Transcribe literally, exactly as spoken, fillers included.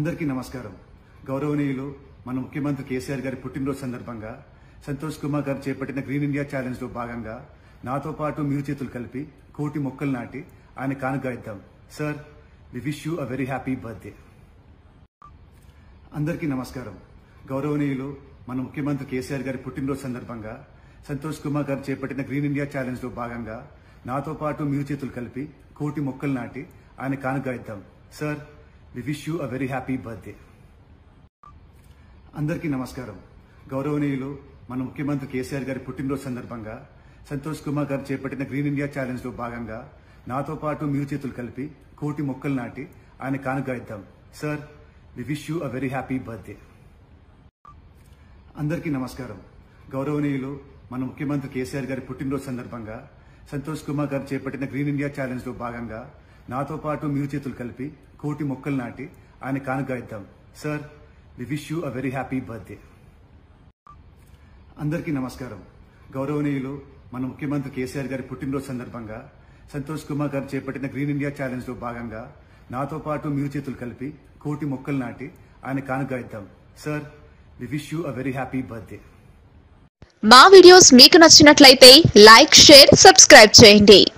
అందరికీ నమస్కారం. గౌరవనీయులు మన ముఖ్యమంత్రి కేసీఆర్ గారి పుట్టినరోజు సందర్భంగా సంతోష్ కుమార్ గారు చేపట్టిన గ్రీన్ ఇండియా ఛాలెంజ్ లో భాగంగా నాతో పాటు మీరు చేతులు కలిపి కోటి మొక్కలు నాటి ఆయన కానుక ఇద్దాం. Sir, we wish you a very happy birthday. అందరికీ నమస్కారం. గౌరవనీయులు మన ముఖ్యమంత్రి కేసీఆర్ గారి పుట్టినరోజు సందర్భంగా సంతోష్ కుమార్ గారు చేపట్టిన గ్రీన్ ఇండియా ఛాలెంజ్ లో భాగంగా నాతో పాటు మీరు చేతులు కలిపి కోటి మొక్కలు నాటి ఆయన కానుక ఇద్దాం. Sir, we wish you a very happy birthday. అందరికీ నమస్కారం. గౌరవనీయులు మన ముఖ్యమంత్రి కేసీఆర్ గారి పుట్టినరోజు సందర్భంగా సంతోష్ కుమార్ గారు చేపట్టిన గ్రీన్ ఇండియా ఛాలెంజ్ లో భాగంగా నాతో పాటు మీరు చేతులు కలిపి కోటి మొక్కలు నాటి ఆయన కానుక ఇద్దాం. Sir, we wish you a very happy birthday. అందరికీ నమస్కారం. గౌరవనీయులు మన ముఖ్యమంత్రి కేసీఆర్ గారి పుట్టినరోజు సందర్భంగా సంతోష్ కుమార్ గారు చేపట్టిన గ్రీన్ ఇండియా ఛాలెంజ్ లో భాగంగా నాతో పాటు మీరు చేతులు కలిపి కోటి మొక్కలు నాటి ఆయన కానుక ఇద్దాం. Sir, we wish you a very happy birthday. అందరికీ నమస్కారం. గౌరవనీయులు మన ముఖ్యమంత్రి కేసీఆర్ గారి పుట్టినరోజు సందర్భంగా సంతోష్ కుమార్ గారు చేపట్టిన గ్రీన్ ఇండియా ఛాలెంజ్ లో భాగంగా నాతో పాటు మీరు చేతులు కలిపి కోటి మొక్కలు నాటి ఆయన కానుక ఇద్దాం. Sir, we wish you a very happy birthday. మా వీడియోస్ మీకు నచ్చినట్లయితే లైక్, షేర్, సబ్స్క్రైబ్ చేయండి.